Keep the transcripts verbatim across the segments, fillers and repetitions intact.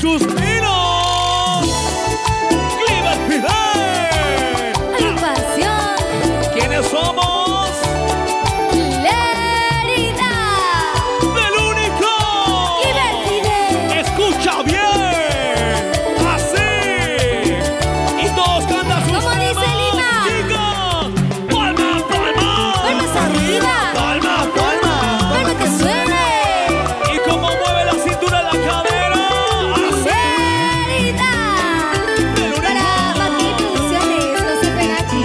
suspiros. Clima Fidel. ¡Ay, pasión! ¿Quiénes somos? Lerida. Del único. Clima Fidel. Escucha bien. Así. Y todos cantan sus ¿Cómo dice Lima? Chicos, palmas, palmas. Palmas arriba. Palmas, palmas. Palmas que suene. Y cómo mueve la cintura, la cadera. Lerida. Para Mati Producciones, no se pegachi.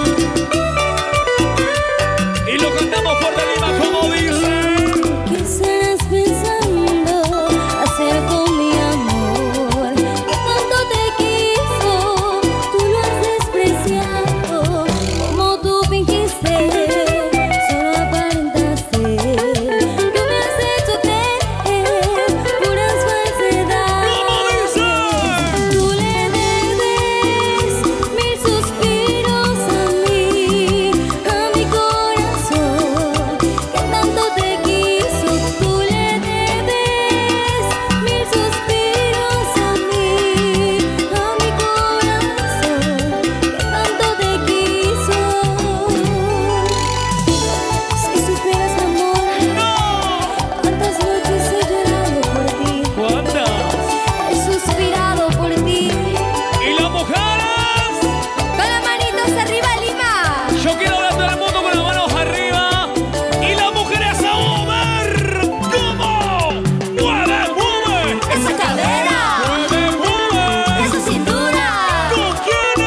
Y lo cantamos fuerte, Lima, como dice. ¿Qué estarás pensando hacer con mi amor? Que tanto te quiso, tú lo has despreciado. Como tú fingiste, solo aparentaste. Que me has hecho creer puras falsedades. ¿Cómo dice? Tú le debes mil suspiros a mí, a mi corazón, que tanto te quiso. Tú le debes mil suspiros a mí, a mi corazón, que tanto te quiso. Si supieras, amor, cuántas noches he llorado por ti. ¿Cuántas? He suspirado por ti. ¿Y las mujeres? Con las manitos arriba, Lima. Yo quiero ver a todo el mundo con las manos arriba. Y las mujeres a mover. ¿Cómo? ¡Mueve, mueve! Esa cadera. ¡Mueve, mueve! Esa cintura. ¿Con quién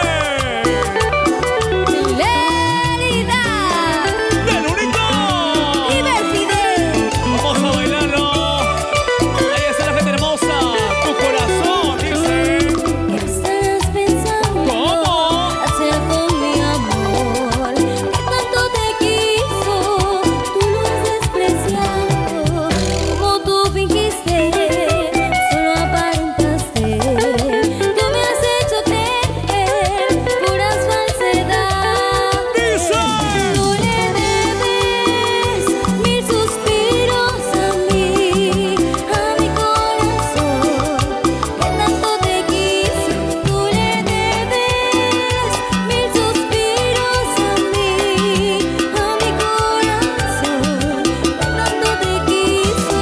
es? Lerida. ¡Del único! Clima Fidel. Vamos a bailarlo. Ahí está la gente hermosa. Tu corazón dice. ¿Qué estarás pensando ¿Cómo? hacer con mi amor? Que tanto te quiso, tú lo has despreciado. Como tú fingiste, solo aparentaste. Que me has hecho creer puras falsedades. Dice. Tú le debes mil suspiros a mí, a mi corazón, que tanto te quiso. Tú le debes mil suspiros a mí, a mi corazón, que tanto te quiso.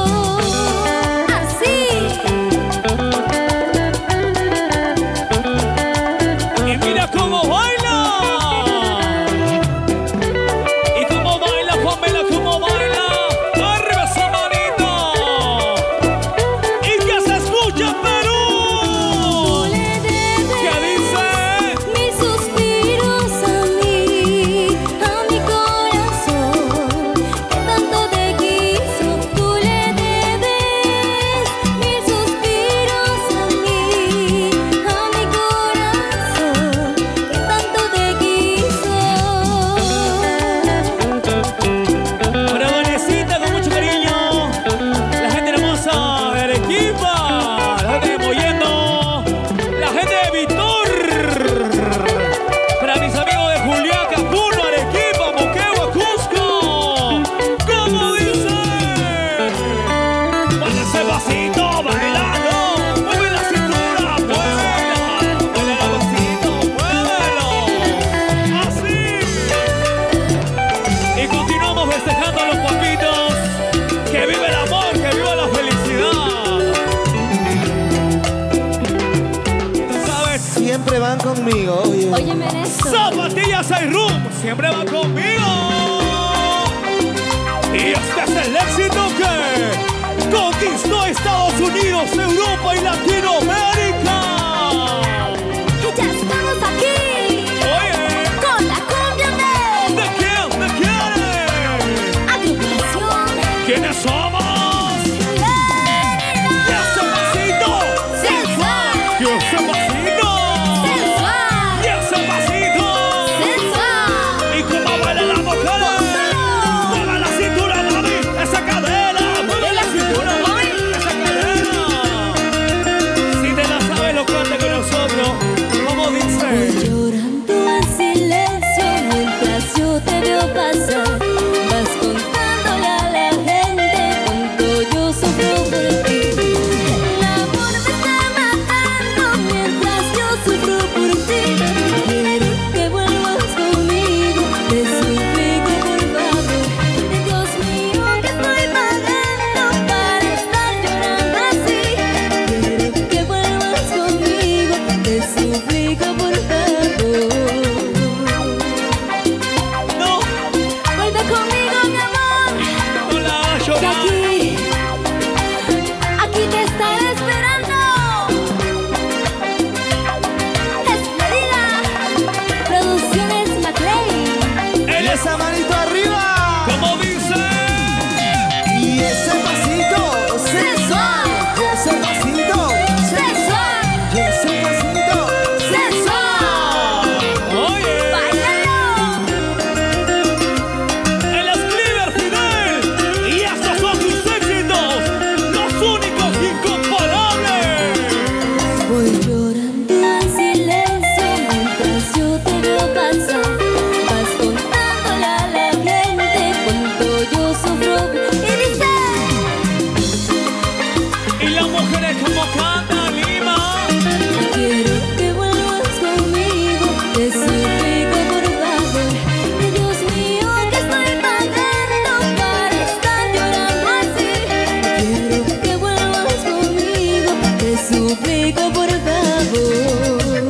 Así. Y mira cómo baila. Y cómo baila, Juanmela, cómo baila. Arriba esa manita. Y que se escucha Perú. Tú le debes ¿Qué dice? mil suspiros a mí, a mi corazón, que tanto te quiso. Tú le debes mil suspiros a mí, a mi corazón, que tanto te quiso. Para Vanesita, con mucho cariño. La gente hermosa de Arequipa. La gente de Mollendo. La gente de Vitor. Para mis amigos de Juliaca, Puno, Arequipa, Moquegua, Cusco. ¿Cómo dice? Mueve ese pasito, bailando. Mueve la cintura, muévela. Mueve el pasito, muévelo. Así. Y continuamos festejando a los papitos. Que vive el amor, que viva la felicidad. Tú sabes, Siempre van conmigo, oye. Óyeme esto. Zapatillas hay room, siempre va conmigo. Y este es el éxito que conquistó Estados Unidos, Europa y Latinoamérica. Y ya estamos aquí Oye, con la cumbia de ¿de quién? ¿De quién? agrupación ¿Quiénes somos? Lerida. ¡Y ese pasito! Sensual. ¡Y ese pasito! Sensual. ¡Y ese pasito! Sensual. ¿Y cómo baila la mujer? ¡Mueve la cintura, mami! ¡Esa cadera! ¡Mueve la cintura, mami! ¡Esa cadera! Si te mujeres como canta Lima. Quiero que vuelvas conmigo, te suplico por favor. Dios mío, que estoy pagando para estar llorando así. Quiero que vuelvas conmigo, te suplico por favor.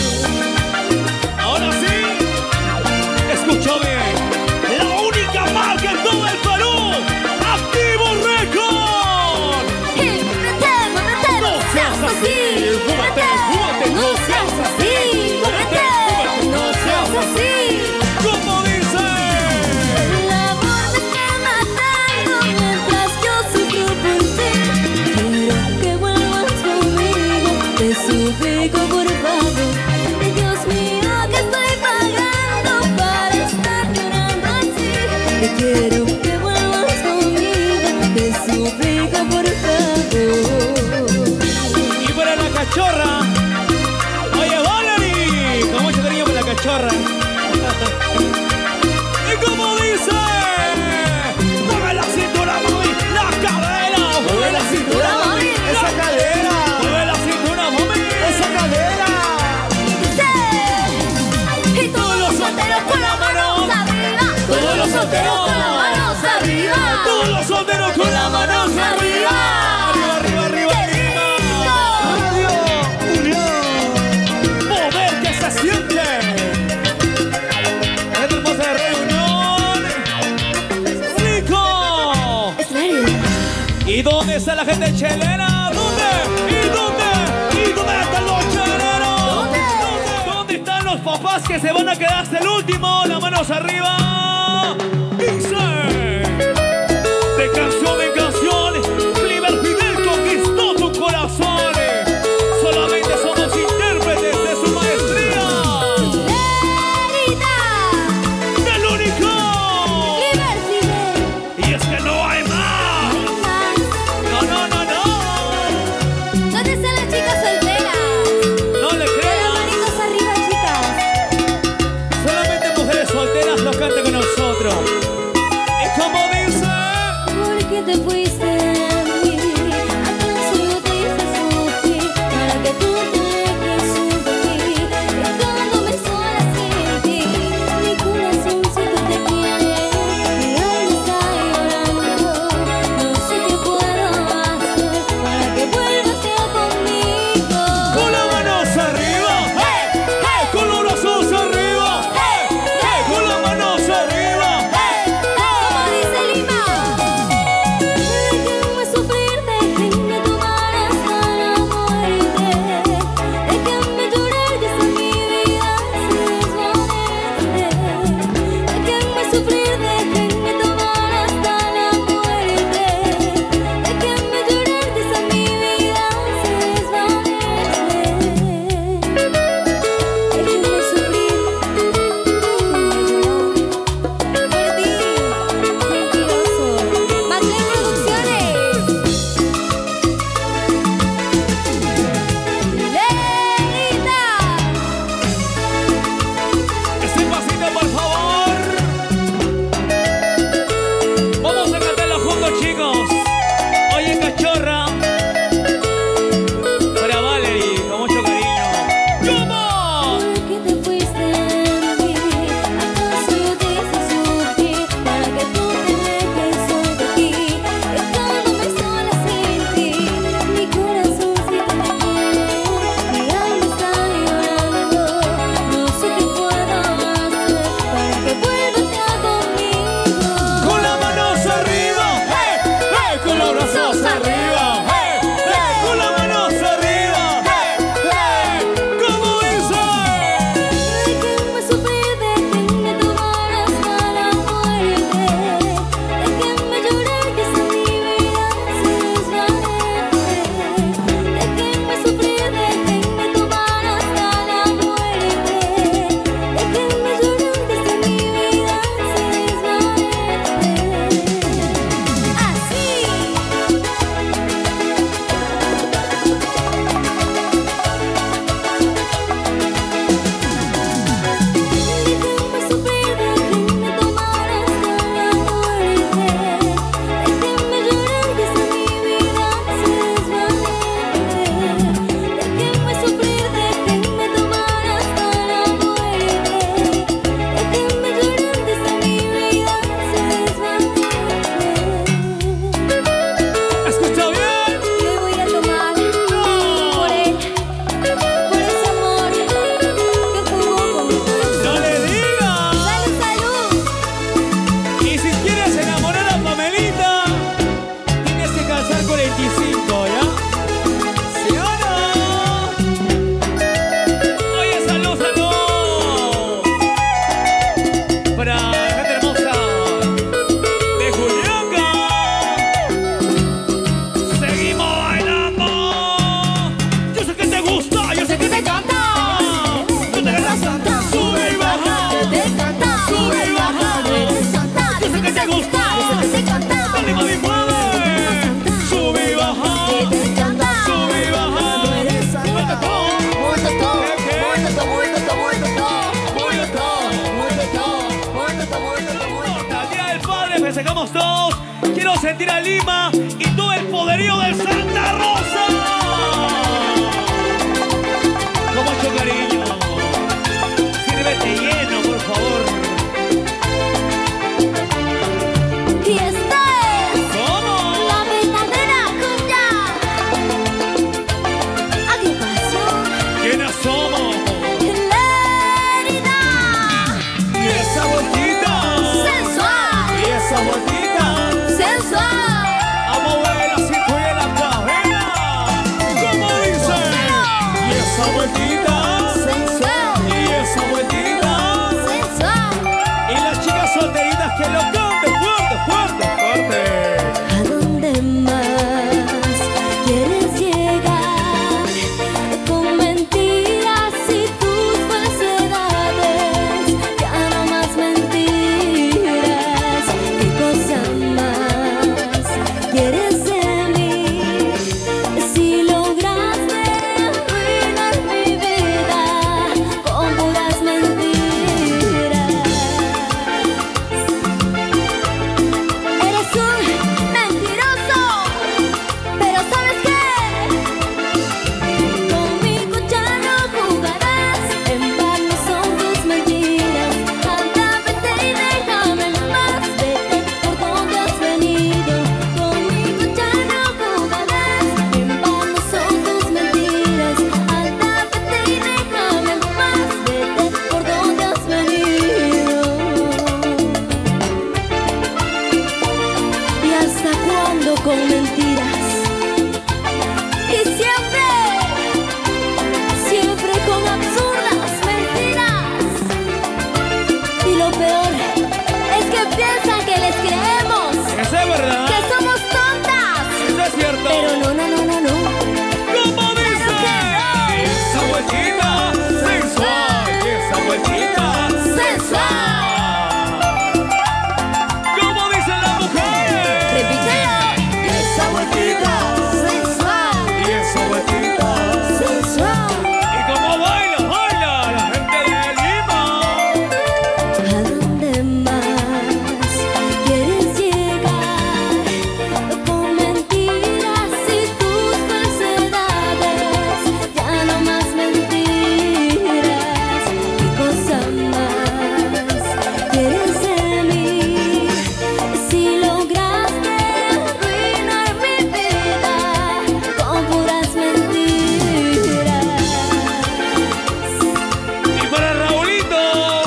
Ahora sí, escucho bien. La única marca en todo el Perú, Activo Record. Y muévete, muévete, no seas así. Muévete, muévete, no seas así. Muévete, no seas así. ¿Cómo dice? El amor me está matando mientras yo sufro por ti. Quiero que vuelvas conmigo, te suplico por favor. Dios mío, que estoy pagando para estar llorando así. Te quiero que vuelvas conmigo, te suplico por favor. Y para la cachorra. Oye, Valerie, con mucho cariño para la cachorra. ¿Y cómo dice? Mueve la cintura, mami, la cadera. Mueve la cintura, mami, Esa cadera. mueve la cintura, mami. Esa cadera. Y todos los solteros con las manos arriba. Todos los solteros con las manos arriba. Todos los solteros con las manos arriba. Arriba, arriba, arriba, arriba. Radio Unión. Mover que se siente. La gente hermosa de Radio Unión. Rico. ¿Y dónde está la gente chelera? ¿Dónde? ¿Y dónde? ¿Y dónde están los cheleros? ¿Dónde? ¿Dónde están los papás que se van a quedar hasta el último? Las manos arriba. Dice. De canción en canción, Cliver Fidel conquistó tu corazón. Solamente somos intérpretes de su maestría. Lerita, ¡Del único! Libertad, Y es que no hay más. No, no, no, no. ¿dónde están las chicas solteras? No le Con las creas. manitos arriba, chicas. Solamente mujeres solteras nos cantan con nosotros. festejamos todos. Quiero sentir a Lima y todo el poderío del Santa Rosa. Con mucho cariño. Sírvete lleno, por favor. Y esta es ¿Cómo? la verdadera cumbia. Agrupación ¿Quiénes somos? Lérida. Y esa vueltita. Sensual, Y esa vueltita. sensual. A mover la cintura y la cadera. ¿Cómo dice? Y esa vueltita. Sensual, Y esa vueltita. sensual. Y las chicas solteritas que lo canten fuerte, fuerte, fuerte. ¿A dónde más quieres llegar? Con mentiras y tus falsedades. Ya no más mentiras. ¿Qué cosa más quieres de mí? Si lograste arruinar mi vida con puras mentiras. Eres un mentiroso, pero ¿sabes qué? Conmigo ya no jugarás, en vano son tus mentiras. Anda, vete y déjame en paz, vete por donde has venido. Conmigo ya no jugarás, en vano son tus mentiras. Anda, vete y déjame en paz, vete por donde has venido. ¿Y hasta cuándo con mentiras? Y siempre, siempre con absurdas mentiras. Y lo peor es que piensan que les creemos, Eso es verdad. que somos tontas. Eso es cierto. Pero no, no, no, no, no. ¿Cómo dice? que Esa vueltita sensual. Y esa vueltita Sensual. ¿Cómo dicen las mujeres? Repítelo. Y esa vueltita. Sensual, Y esa vueltita. sensual. ¿Y cómo baila, baila la gente de Lima? ¿A dónde más quieres llegar? Con mentiras y tus falsedades. Ya no más mentiras. ¿Qué cosa más quieres de mí? Si lograste arruinar mi vida con puras mentiras. Y para Raulito,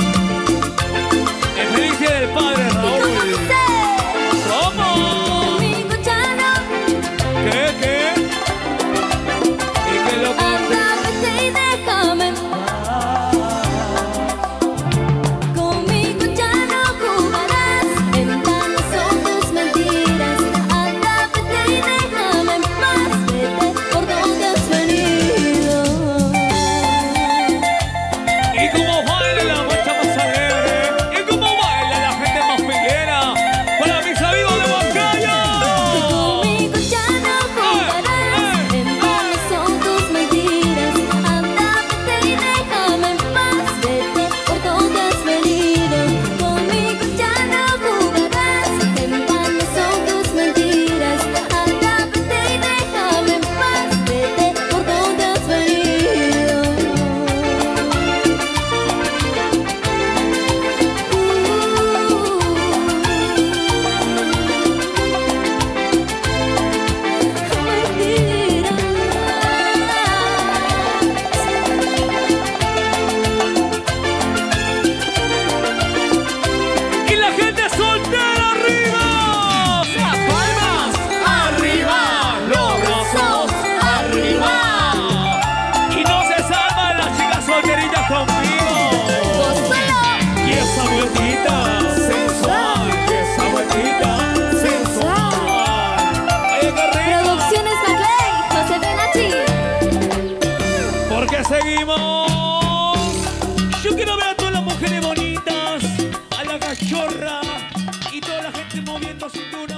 el feliz día del padre, ¿Y cómo Raúl. dice? ¿Cómo? Conmigo ya no. ¿Qué, qué? ¿Y qué lo que? Anda, vete y déjame en paz. Conmigo ya no jugarás, en vano son tus mentiras. Anda, vete y déjame en paz, vete por donde has venido. ¿Y cómo baila la marcha más alegre? ¿Y cómo baila la gente más piguera? Para mis amigos de Huancayo. Conmigo ya no jugarás, en vano son tus mentiras. Anda, vete y déjame en paz, vete por donde has venido. Conmigo ya no jugarás, en vano son tus mentiras. Anda, vete y déjame en paz, vete por donde has venido. Y la gente soltera arriba. Las palmas arriba. Los brazos arriba. Y no se salvan las chicas solteritas conmigo. Y esa vueltita sensual. Y esa vueltita sensual. Oye, qué rico. Producciones Maclay, José Benachi. Porque seguimos. Yo quiero ver a todas las mujeres bonitas, a la cachorra y toda la gente moviendo cintura.